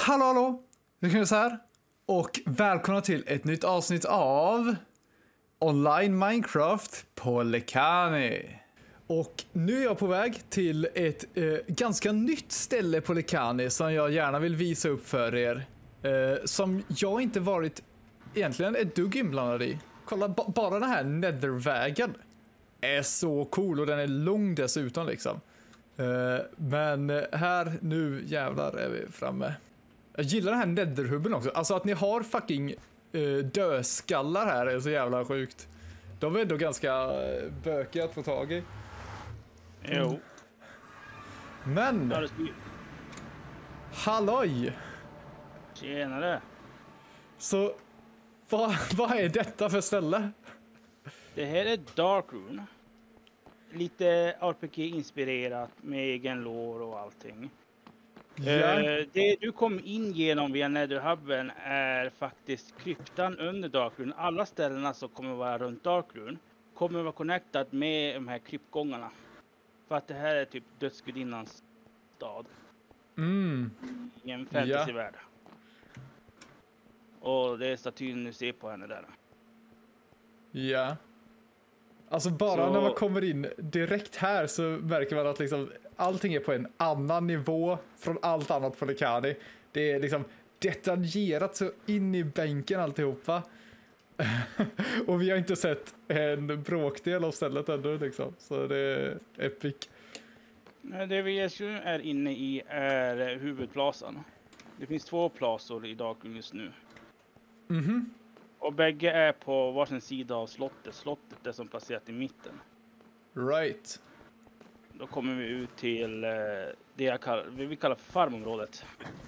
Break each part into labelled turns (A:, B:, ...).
A: Hallå, hur kan jag säga här? Och välkomna till ett nytt avsnitt av Online Minecraft på Lekani. Och nu är jag på väg till ett ganska nytt ställe på Lekani som jag gärna vill visa upp för er. Som jag inte varit egentligen ett dugg inblandad i. Kolla, bara den här nethervägen är så cool och den är lång dessutom liksom. Men här, nu jävlar är vi framme. Jag gillar den här netherhubben också. Alltså att ni har fucking dödskallar här är så jävla sjukt. De är ändå ganska bökiga att få tag i.
B: Jo.
A: Men halloj!
B: Tjenare.
A: Så vad är detta för ställe?
B: Det här är Darkroom. Lite RPG-inspirerat med egen lore och allting.
A: Ja.
B: Det du kom in genom via Netherhubben är faktiskt kryptan under Darkroom. Alla ställena som kommer vara runt Darkroom kommer vara connectad med de här kryptgångarna. För att det här är typ dödsgudinnans stad. I en fantasyvärld. Och det är statyn du ser på henne där.
A: Ja. Alltså bara när man kommer in direkt här så märker man att liksom allting är på en annan nivå från allt annat på Lekani. Det är liksom detaljerat så in i bänken alltihopa. Och vi har inte sett en bråkdel av stället ännu liksom. Så det är epic.
B: Det vi just nu är inne i är huvudplasan. Det finns 2 plasor i Darkroom just nu. Och bägge är på varsin sida av slottet. Slottet är som placerat i mitten.
A: Right.
B: Då kommer vi ut till det vi kallar för farmområdet.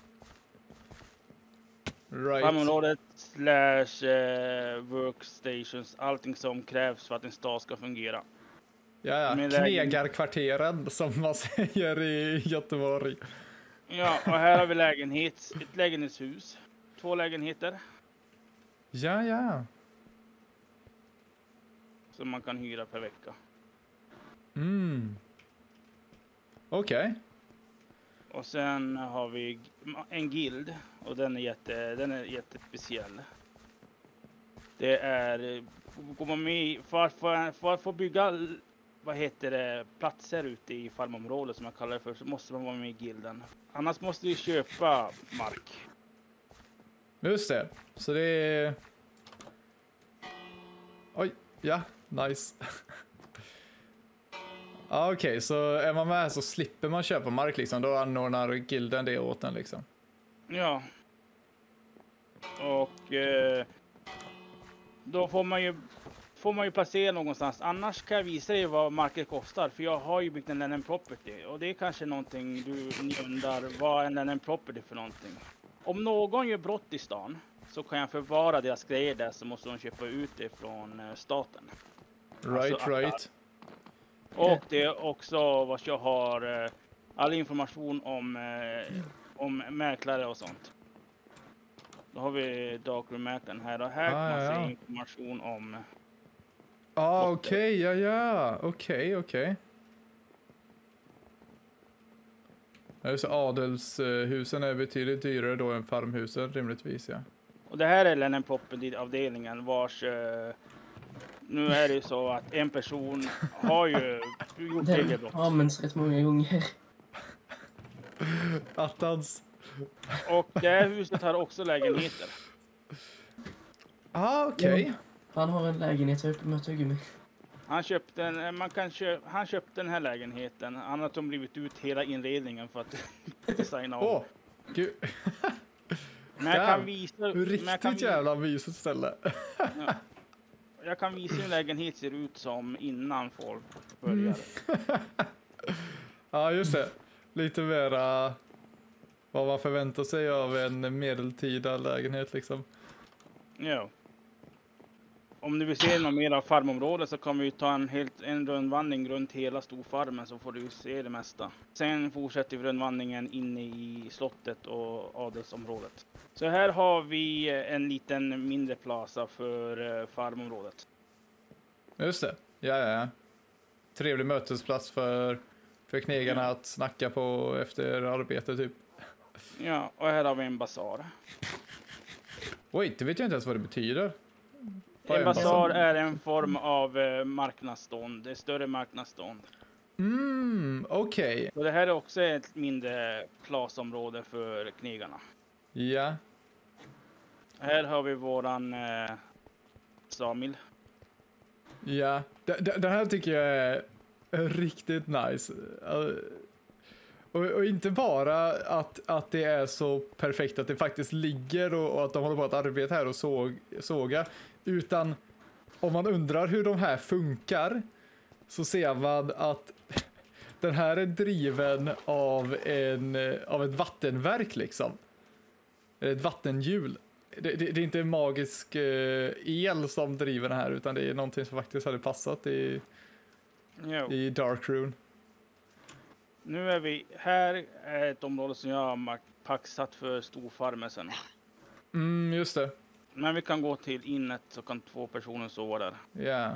A: Right.
B: Farmområdet / workstations. Allting som krävs för att en stad ska fungera.
A: Ja. Knegarkvarteren som man säger i Göteborg.
B: Ja, och här har vi ett lägenhetshus. 2 lägenheter.
A: Ja.
B: Som man kan hyra per vecka.
A: Okej.
B: Och sen har vi en guild. Och den är jättespeciell. Det är... Går man med för att få bygga platser ute i farmområdet som jag kallar det för, så måste man vara med i guilden. Annars måste vi köpa mark.
A: Just det. Så det är... Oj, ja, nice. Okej, så är man med så slipper man köpa mark liksom. Då anordnar gilden det åt en liksom.
B: Ja. Och då får man ju placera någonstans. Annars kan jag visa dig vad marken kostar. För jag har ju byggt en land property. Och det är kanske någonting ni undrar. Vad är en land property för någonting? Om någon gör brott i stan så kan jag förvara deras grejer där, så måste de köpa ut det från staten.
A: Right.
B: Och det är också vad jag har all information om mäklare och sånt. Då har vi Darkroom-mäklaren här. Och här kan man se information om...
A: Okej. Okej. Adelshusen är betydligt dyrare då än farmhusen, rimligtvis, ja.
B: Och det här är Lennon Property-avdelningen vars... nu är det så att en person har ju gjort regelbrott.
C: Den används rätt många gånger.
A: Attans.
B: Och det här huset har också lägenheter.
A: Okej.
C: Han har en lägenhet ute med tuggummi.
B: Han köpte den här lägenheten. Han har blivit ut hela inredningen för att designa om.
A: Gud.
B: Men jag kan visa...
A: Riktigt jävla mysigt ställe.
B: Ja. Jag kan visa hur en lägenhet ser ut som innan folk började.
A: Ja, just det. Lite mera vad man förväntar sig av en medeltida lägenhet liksom.
B: Ja. Om du vill se något mer av farmområdet så kan vi ta en rundvandring runt hela storfarmen, så får du se det mesta. Sen fortsätter vi rundvandringen inne i slottet och adelsområdet. Så här har vi en liten mindre plaza för farmområdet.
A: Just det. Ja. Trevlig mötesplats för knegarna att snacka på efter arbete typ.
B: Ja, och här har vi en basar.
A: Wait, det vet jag inte ens vad det betyder. Vad är
B: En basar är en form av marknadsstånd. Det är större marknadsstånd.
A: Okej.
B: Och det här är också ett mindre plasområde för knegarna.
A: Ja.
B: Här har vi våran Samil.
A: Ja. Det här tycker jag är riktigt nice. Och inte bara att det är så perfekt att det faktiskt ligger och att de håller på att arbeta här och såga, utan om man undrar hur de här funkar så ser man att den här är driven av ett vattenverk liksom. Ett vattenhjul. Det är inte magisk el som driver den här, utan det är någonting som faktiskt hade passat i Darkrune.
B: Nu är vi här, är ett område som jag har paxat för storfarmer sen.
A: Just det.
B: Men vi kan gå till innet så kan 2 personer sova där.
A: Ja.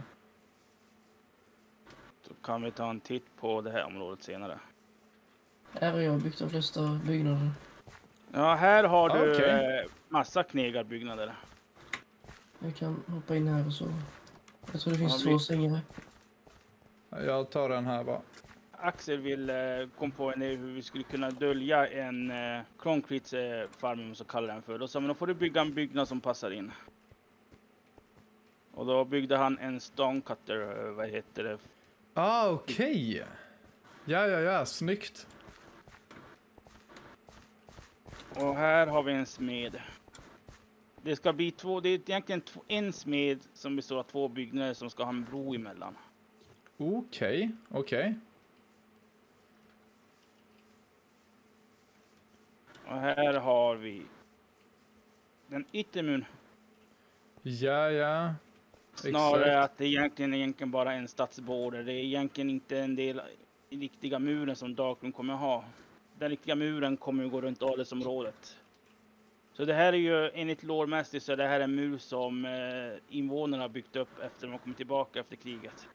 B: Så kan vi ta en titt på det här området senare.
C: Här har jag byggt de flesta byggnader.
B: Ja, här har du
A: Okej.
B: massa knegarbyggnader.
C: Jag kan hoppa in här och sova. Jag tror det finns
B: Ja,
C: 2 sängar här.
A: Jag tar den här bara.
B: Axel vill kom på en idé hur vi skulle kunna dölja en concrete farm, så kallar den för. Då sa men då får du bygga en byggnad som passar in. Och då byggde han en stonecutter, vad heter det?
A: Okej. Ja, snyggt.
B: Och här har vi en smed. Det ska bli det är egentligen en smed som består av 2 byggnader som ska ha en bro emellan.
A: Okej.
B: Och här har vi den yttre muren.
A: Ja.
B: Snarare
A: Exakt.
B: att det egentligen bara är en stadsborder. Det är egentligen inte en del i riktiga muren som Darkrune kommer ha. Den riktiga muren kommer ju gå runt adelsområdet. Så det här är ju enligt lårmässigt så det här är en mur som invånarna har byggt upp efter de har kommit tillbaka efter kriget.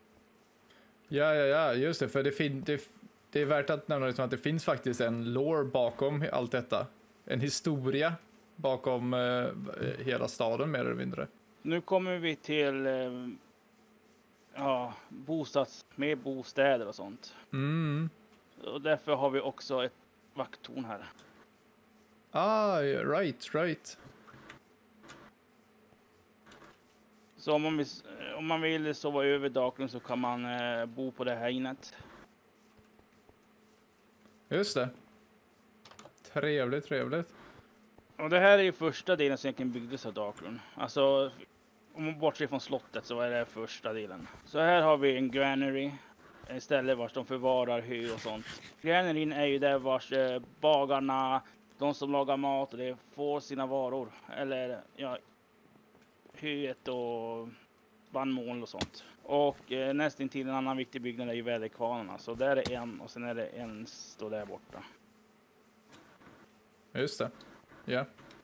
A: Ja, just det. För det är värt att nämna liksom att det finns faktiskt en lore bakom allt detta. En historia bakom hela staden mer eller mindre.
B: Nu kommer vi till bostäder och sånt. Och därför har vi också ett vakttorn här.
A: Right.
B: Så om man vill sova över Darkrune så kan man bo på det här innet.
A: Just det. Trevligt.
B: Och det här är ju första delen som egentligen byggdes av Darkrune. Alltså, om man bortser från slottet så är det första delen. Så här har vi en granary. Ett ställe vars de förvarar hö och sånt. Granaryn är ju där vars bagarna, de som lagar mat, det får sina varor. Eller höet och bandmål och sånt. Och nästintill en annan viktig byggnad är ju väderkvarnarna. Så där är en och sen är det en står där borta.
A: Just det. Ja.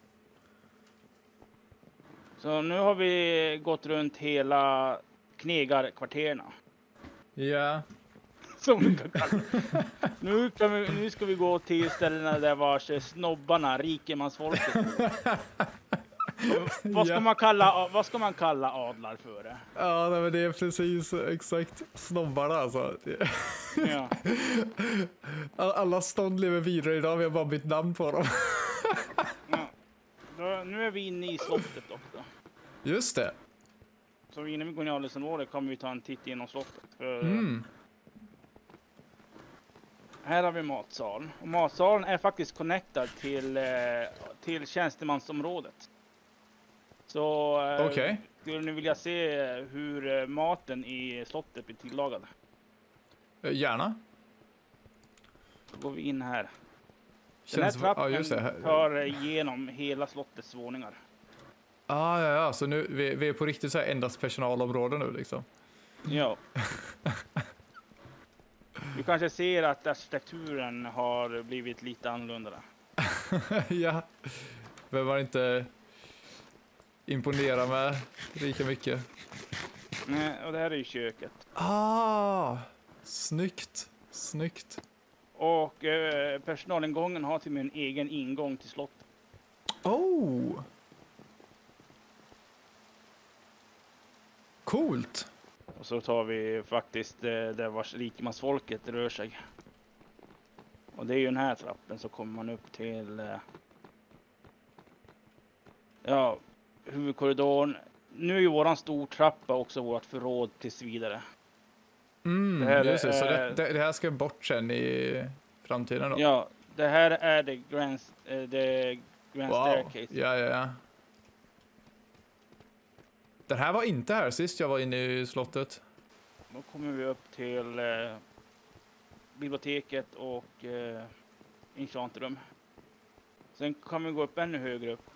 B: Så nu har vi gått runt hela knegarkvarterna.
A: Ja.
B: Som vi kan kalla det. Nu ska vi gå till ställena där vars snobbarna, rikemansfolket. Vad ska man kalla adlar för det?
A: Ja, men det är precis exakt snobbarna alltså.
B: Ja.
A: Alla stånd lever vidare idag, vi har bara bytt namn på dem.
B: Ja. Nu är vi inne i slottet också.
A: Just det.
B: Så innan vi går in i adelsområdet kommer vi ta en titt genom slottet. Här har vi matsalen. Och matsalen är faktiskt connectad till tjänstemansområdet. Så skulle ni vilja se hur maten i slottet blir tillagad?
A: Gärna.
B: Så går vi in här. Den här trappen tar igenom hela slottets våningar.
A: Ja. Så nu vi är på riktigt så här endast personalområde nu liksom.
B: Ja. Du kanske ser att arkitekturen har blivit lite annorlunda.
A: Ja. Behöver man inte imponera med lika mycket.
B: Nej, och det här är ju köket.
A: Snyggt.
B: Och personalingången har till och med en egen ingång till slottet.
A: Oh! Coolt!
B: Och så tar vi faktiskt där vars rikemansfolket rör sig. Och det är ju den här trappen, så kommer man upp till huvudkorridoren. Nu är ju våran stortrappa också vårt förråd tills vidare.
A: Mm,
B: Det här
A: just det. Så
B: är-
A: det här ska bort sen i framtiden då?
B: Ja, det här är the Grand
A: Wow.
B: Staircase.
A: Ja. Den här var inte här sist jag var inne i slottet.
B: Då kommer vi upp till biblioteket och enchantrum. Sen kan vi gå upp ännu högre upp.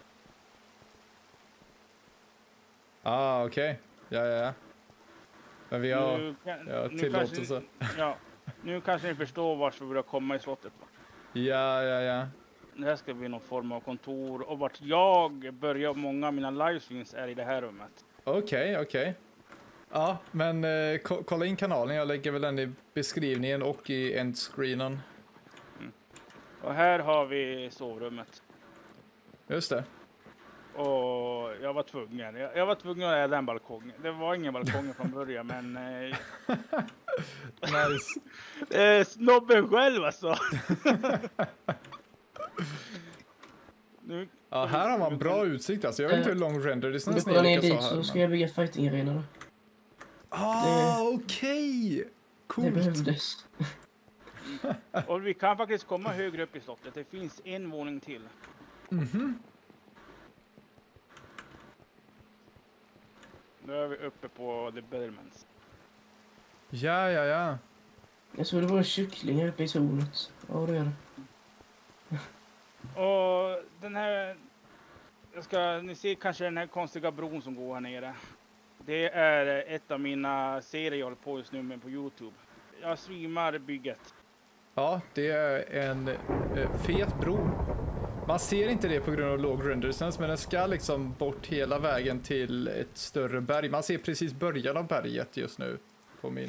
A: Okej. Ja. Men vi har
B: Nu
A: tillåtelse.
B: Nu kanske ni förstår varför vi börjar komma i slottet. Va?
A: Ja.
B: Det här ska bli någon form av kontor. Och vart jag börjar, många av mina livestreams är i det här rummet.
A: Okej. Ja, men kolla in kanalen. Jag lägger väl den i beskrivningen och i endscreenen.
B: Och här har vi sovrummet.
A: Just det.
B: Och jag var tvungen. Jag var tvungen att äda en balkong. Det var ingen balkong från början, men
A: Nice.
B: snobben själv alltså. Nu,
A: Ja, här har man bra utsikt alltså. Jag vet inte hur lång render
C: Om
A: distans
C: du
A: ni
C: går ner
A: lyckas ha
C: dit
A: här.
C: så ska jag bygga fighting arena då.
A: Okej.
C: Det
A: Coolt.
C: behövdes.
B: och vi kan faktiskt komma högre upp i slottet. Det finns en våning till. Nu är vi uppe på The Bellmans.
A: Ja.
C: Jag såg det var en kyckling här uppe i tornet. Ja, det är det.
B: Och den här... Ni ser kanske den här konstiga bron som går här nere. Det är ett av mina serier jag håller på just nu med på YouTube. Jag streamar bygget.
A: Ja, det är en fet bro. Man ser inte det på grund av låg render distance, men den ska liksom bort hela vägen till ett större berg. Man ser precis början av berget just nu på min...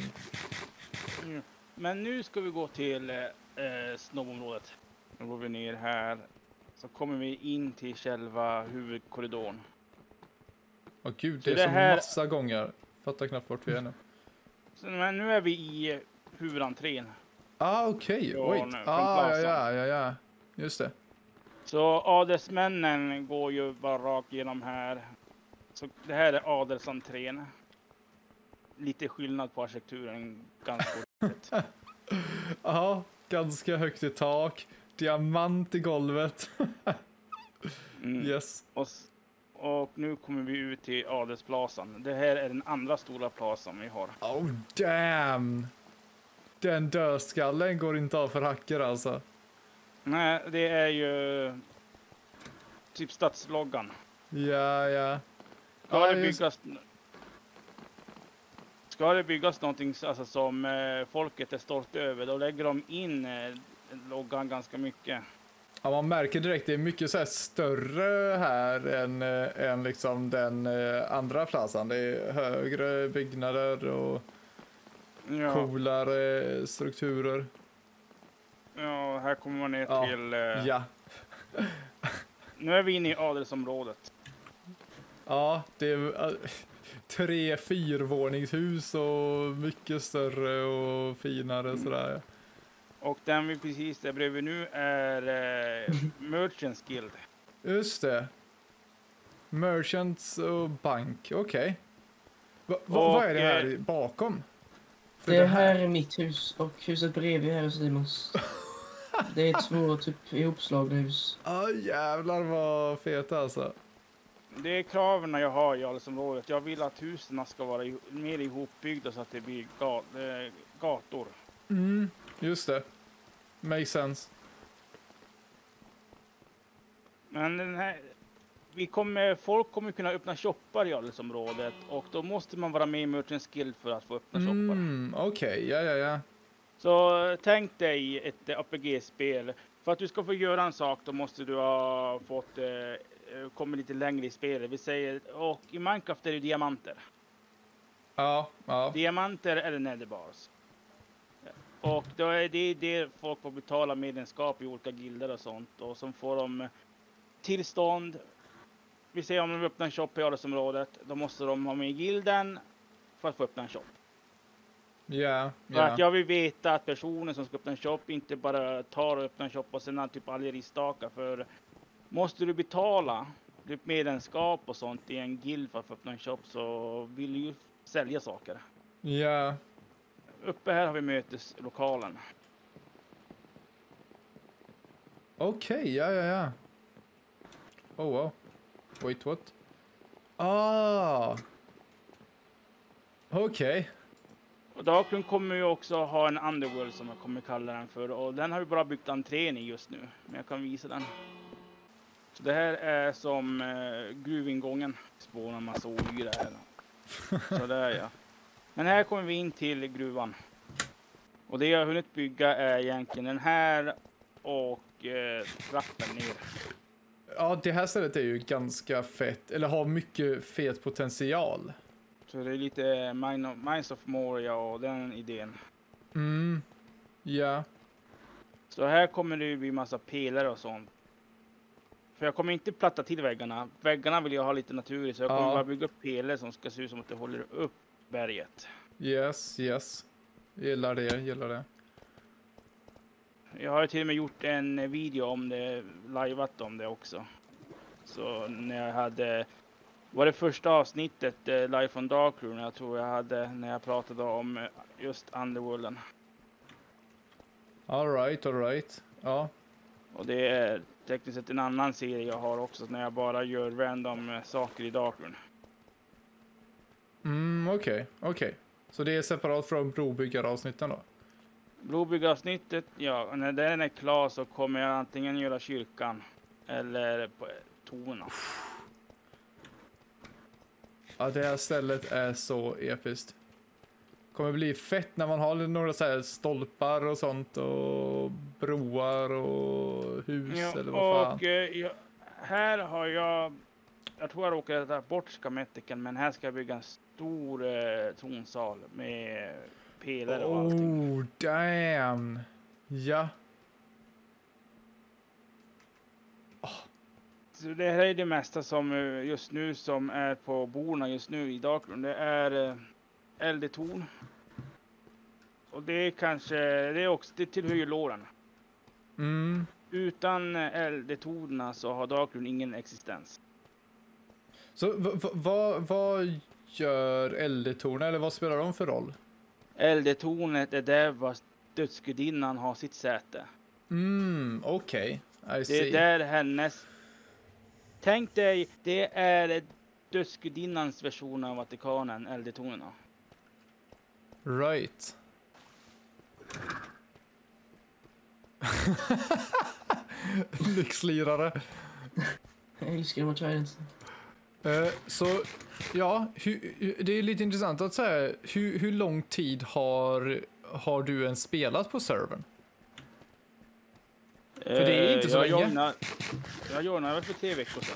B: Men nu ska vi gå till snobbområdet. Nu går vi ner här. Så kommer vi in till själva huvudkorridoren.
A: Åh gud,
B: Så
A: det är
B: det
A: så
B: här-
A: massa gånger. Fattar knappt vart vi är nu.
B: Men nu är vi i huvudentrén.
A: Okej.
B: Från-
A: Wait.
B: från Plaza.
A: Ja. Just det.
B: Så adelsmännen går ju bara rakt igenom här. Så det här är adelsentrén. Lite skillnad på arkitekturen, ganska ordentligt.
A: Ja, ganska högt i tak. Diamant i golvet.
B: Mm.
A: Yes.
B: Och nu kommer vi ut till adelsplasan. Det här är den andra stora plazan vi har.
A: Oh damn. Den dödskallen går inte av för hacker alltså.
B: Nej, det är ju typ stadsloggan.
A: Ja.
B: Ska det byggas någonting alltså, som folket är stolt över, då lägger de in loggan ganska mycket.
A: Ja, man märker direkt det är mycket så här större här än liksom den andra platsen. Det är högre byggnader och coolare strukturer.
B: Ja, här kommer man ner till...
A: Ja.
B: Nu är vi inne i adelsområdet.
A: Ja, det är 3-4-våningshus och mycket större och finare sådär.
B: Och den vi precis där bredvid nu är Merchants Guild.
A: Just det. Merchants och bank, okej. Vad är det här bakom? För
C: Det här är mitt hus och huset bredvid här är Simons. Det är två typ ihopslagna hus.
A: Jävlar vad fet alltså.
B: Det är kraven jag har i adelsområdet. Jag vill att husen ska vara mer ihopbyggda så att det blir gator.
A: Just det. Makes sense.
B: Men den här, folk kommer kunna öppna shoppar i adelsområdet och då måste man vara med i Merchants Guild för att få öppna shoppar.
A: Okej, ja.
B: Så tänk dig ett APG-spel. För att du ska få göra en sak då måste du ha fått kommit lite längre i spelet. Vi säger, och i Minecraft är det diamanter.
A: Ja.
B: Diamanter eller netherbars. Och då är det folk får betala medlemskap i olika gilder och sånt. Och så får de tillstånd. Vi säger om de vill öppna en shop i Adelsområdet. Då måste de ha med i gilden för att få öppna en shop.
A: Ja,
B: För att jag vill veta att personen som ska öppna en shop inte bara tar och öppnar en shop och sen typ aldrig ristakar. För måste du betala typ medlemskap och sånt i en guild för att få öppna en shop så vill du ju sälja saker.
A: Ja.
B: Uppe här har vi möteslokalen.
A: Okej, ja. Oh wow. Wait, what? Ah. Okej.
B: Och Darklund kommer ju också ha en Underworld som jag kommer kalla den för. Och den har vi bara byggt entrén i just nu. Men jag kan visa den. Så det här är som gruvingången. Spånar en massa olyra här. Så där ja. Men här kommer vi in till gruvan. Och det jag har hunnit bygga är egentligen den här och trappen ner.
A: Ja, det här stället är ju ganska fett. Eller har mycket fet potential.
B: Så det är lite Mines of Moria och den idén.
A: Ja.
B: Så här kommer det bli massa pelare och sånt. För jag kommer inte platta till väggarna. Väggarna vill jag ha lite naturligt. Så jag kommer bara bygga upp pelare som ska se ut som att det håller upp berget.
A: Yes. Gillar det.
B: Jag har till och med gjort en video om det, liveat om det också. Så när jag hade, var det första avsnittet live från Darkroom jag tror jag hade när jag pratade om just Underworlden.
A: All right. Ja.
B: Och det är tekniskt sett en annan serie jag har också när jag bara gör random saker i Darkroom.
A: Okej. Så det är separat från brobyggaravsnitten då?
B: Brobyggaravsnittet, ja, när den är klar så kommer jag antingen göra kyrkan eller på tornen.
A: Ja, det här stället är så episkt. Kommer bli fett när man har några så här stolpar och sånt och broar och hus eller vad fan.
B: Och här har jag tror jag råkade ta bort skametiken, men här ska jag bygga en stor tronsal med pelare och allting.
A: Oh, damn. Ja.
B: Så det här är det mesta som just nu som är på borna just nu i Darkroom. Det är eldetorn. Och det är kanske, det tillhör ju låren. Utan eldetorna så har Darkroom ingen existens.
A: Så vad gör eldetornen, eller vad spelar de för roll?
B: Eldetornet är där var dödsgudinnan har sitt säte.
A: Okej. I
B: Det är
A: see.
B: där hennes... Tänk dig, det är dödsgudinnans version av Vatikanen, eldetornerna.
A: Right. Lyxlirare.
C: Jag älskar de här tridents.
A: Så ja, det är lite intressant att säga hur lång tid har du ens spelat på servern? För det är inte så länge.
B: Jag joinade för 3 veckor sedan.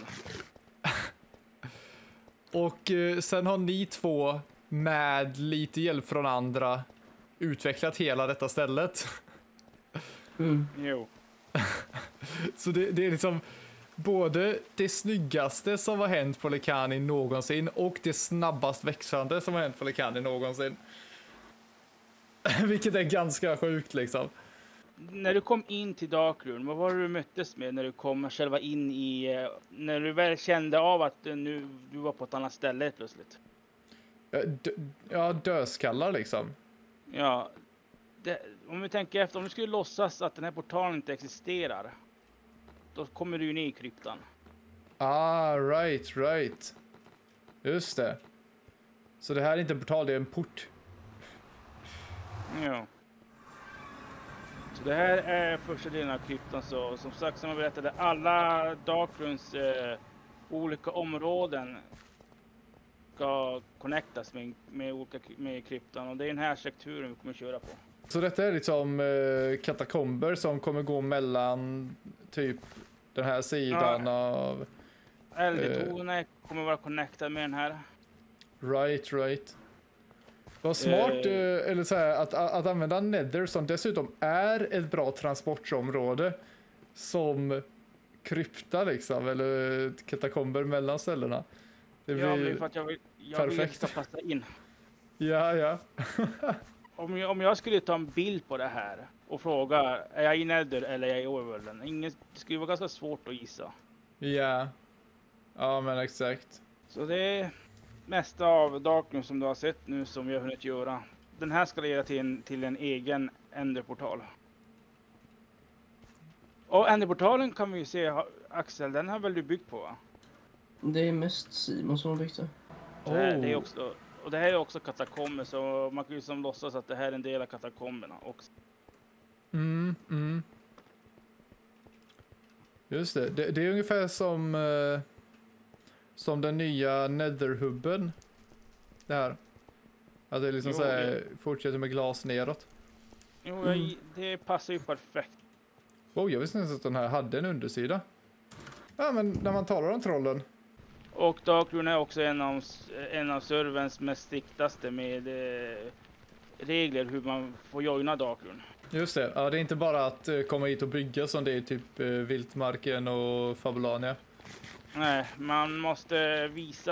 A: Och sen har ni två med lite hjälp från andra utvecklat hela detta stället.
B: Jo.
A: Så det är liksom både det snyggaste som har hänt på Lekani någonsin och det snabbast växande som har hänt på Lekani någonsin. Vilket är ganska sjukt liksom.
B: När du kom in till Darkroom, vad var det du möttes med när du kom själva in i... När du väl kände av att du var på ett annat ställe plötsligt?
A: Ja, dödskallar liksom.
B: Ja. Om vi tänker efter, om du skulle låtsas att den här portalen inte existerar, då kommer du ju ner i kryptan.
A: Right. Just det. Så det här är inte en portal, det är en port.
B: Ja. Så det här är första delen av kryptan, så som sagt som jag berättade, alla Darkrooms olika områden ska connectas med kryptan, och det är den här strukturen vi kommer köra på.
A: Så detta är liksom katakomber som kommer gå mellan typ den här sidan av...
B: Eldetornet kommer vara connectad med den här.
A: Right. Vad smart, eller så här, att använda Nether som dessutom är ett bra transportområde som krypta liksom, eller katakomber mellan ställena. Det
B: Ja, men det är
A: blir
B: för att jag vill
A: perfekt.
B: att det ska passa in.
A: Ja.
B: Om jag skulle ta en bild på det här och fråga, är jag i Nether eller är jag i Overworlden? Det skulle vara ganska svårt att gissa.
A: Ja. Ja, men exakt.
B: Så det är mesta av Darkroom som du har sett nu som vi har hunnit göra. Den här ska leda till en egen Enderportal. Och Enderportalen kan vi ju se, Axel, den har väl du byggt på, va?
C: Det är mest Simon som har byggt det.
B: Det är också, och det här är också katakomber, så man kan ju som låtsas att det här är en del av katakomberna också.
A: Just det. Det är ungefär som den nya Netherhubben. Det här. Att det liksom
B: Jo,
A: så här, fortsätter med glas neråt.
B: Jo, det passar ju perfekt.
A: Oh, jag visste inte att den här hade en undersida. Ja, men när man talar om trollen.
B: Och Darkroom är också en av serverns mest striktaste med regler hur man får joina Darkroom.
A: Just det. Ja, det är inte bara att komma hit och bygga som det är typ Viltmarken och Fabulania.
B: Nej, man måste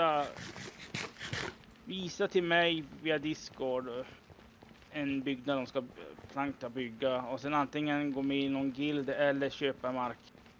B: visa till mig via Discord en byggnad de ska plankta bygga och sen antingen gå med i någon guild eller köpa mark.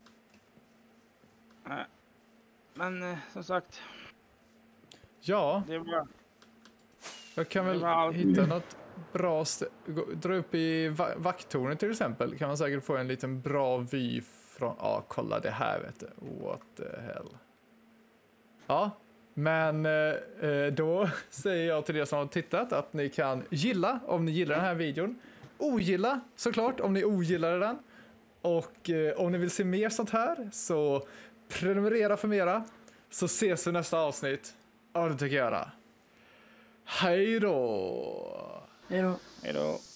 B: Men som sagt,
A: Ja,
B: det var
A: jag kan väl hitta något bra dra upp i vakttornet till exempel. Kan man säkert få en liten bra vy från... Ja, kolla det här, vet du. What the hell. Ja, men då säger jag till er som har tittat att ni kan gilla om ni gillar den här videon. Ogilla såklart om ni ogillar den. Och om ni vill se mer sånt här så prenumerera för mera. Så ses vi nästa avsnitt. Ja, det tycker jag göra. Hej då!
C: Hej då.
B: Hej då.